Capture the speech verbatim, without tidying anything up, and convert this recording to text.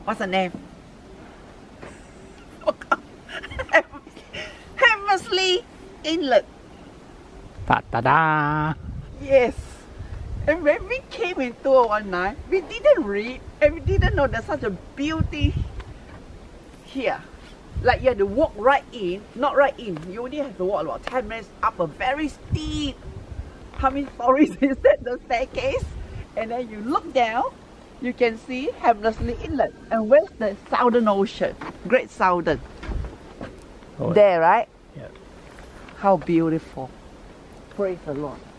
What's the name? Hamersley Inlet. Ta da da! Yes. And when we came in two thousand nineteen, we didn't read and we didn't know there's such a beauty here. Like you have to walk right in, not right in. You only have to walk about ten minutes up a very steep. How many stories is that? The staircase, and then you look down. You can see Hamersley Inlet. And where's the Southern Ocean? Great Southern. Oh, there, right? Yeah. How beautiful. Praise the Lord.